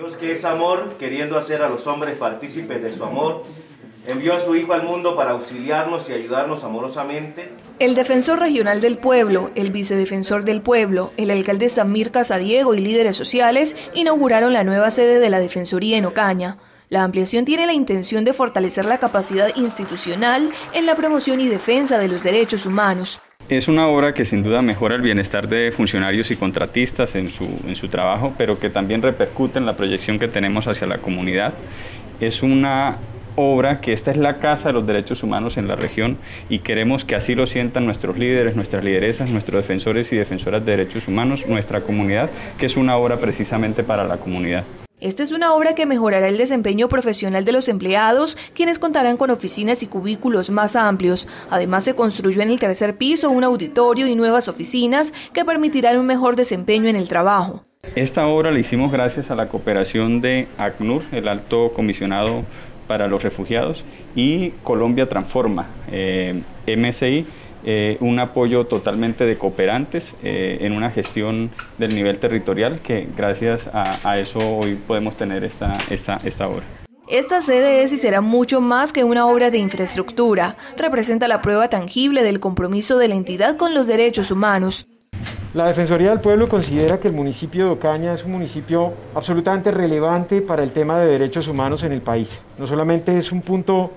Dios, que es amor, queriendo hacer a los hombres partícipes de su amor, envió a su Hijo al mundo para auxiliarnos y ayudarnos amorosamente. El defensor regional del pueblo, el vicedefensor del pueblo, el alcalde Samir Casadiego y líderes sociales inauguraron la nueva sede de la Defensoría en Ocaña. La ampliación tiene la intención de fortalecer la capacidad institucional en la promoción y defensa de los derechos humanos. Es una obra que sin duda mejora el bienestar de funcionarios y contratistas en su trabajo, pero que también repercute en la proyección que tenemos hacia la comunidad. Es una obra que esta es la casa de los derechos humanos en la región y queremos que así lo sientan nuestros líderes, nuestras lideresas, nuestros defensores y defensoras de derechos humanos, nuestra comunidad, que es una obra precisamente para la comunidad. Esta es una obra que mejorará el desempeño profesional de los empleados, quienes contarán con oficinas y cubículos más amplios. Además, se construyó en el tercer piso un auditorio y nuevas oficinas que permitirán un mejor desempeño en el trabajo. Esta obra la hicimos gracias a la cooperación de ACNUR, el Alto Comisionado para los Refugiados, y Colombia Transforma, MSI, un apoyo totalmente de cooperantes en una gestión del nivel territorial que gracias a eso hoy podemos tener esta obra. Esta sede es y será mucho más que una obra de infraestructura. Representa la prueba tangible del compromiso de la entidad con los derechos humanos. La Defensoría del Pueblo considera que el municipio de Ocaña es un municipio absolutamente relevante para el tema de derechos humanos en el país. No solamente es un punto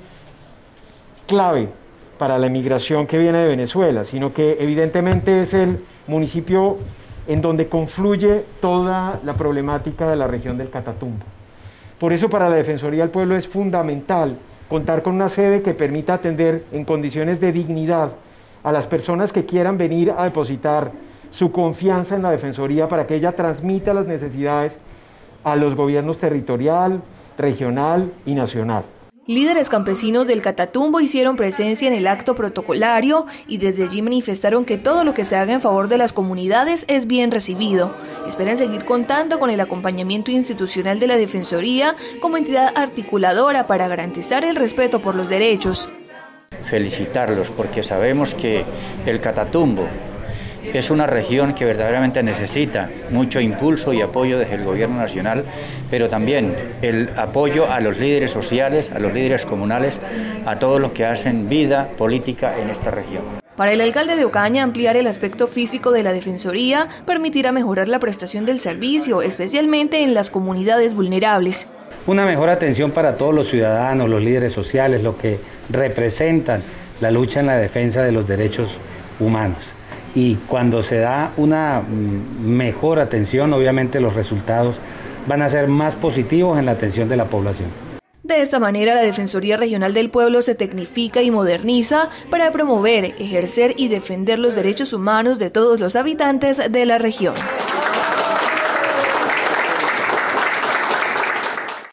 clave para la emigración que viene de Venezuela, sino que evidentemente es el municipio en donde confluye toda la problemática de la región del Catatumbo. Por eso para la Defensoría del Pueblo es fundamental contar con una sede que permita atender en condiciones de dignidad a las personas que quieran venir a depositar su confianza en la Defensoría para que ella transmita las necesidades a los gobiernos territorial, regional y nacional. Líderes campesinos del Catatumbo hicieron presencia en el acto protocolario y desde allí manifestaron que todo lo que se haga en favor de las comunidades es bien recibido. Esperan seguir contando con el acompañamiento institucional de la Defensoría como entidad articuladora para garantizar el respeto por los derechos. Felicitarlos porque sabemos que el Catatumbo es una región que verdaderamente necesita mucho impulso y apoyo desde el gobierno nacional, pero también el apoyo a los líderes sociales, a los líderes comunales, a todos los que hacen vida política en esta región. Para el alcalde de Ocaña, ampliar el aspecto físico de la Defensoría permitirá mejorar la prestación del servicio, especialmente en las comunidades vulnerables. Una mejor atención para todos los ciudadanos, los líderes sociales, los que representan la lucha en la defensa de los derechos humanos. Y cuando se da una mejor atención, obviamente los resultados van a ser más positivos en la atención de la población. De esta manera, la Defensoría Regional del Pueblo se tecnifica y moderniza para promover, ejercer y defender los derechos humanos de todos los habitantes de la región.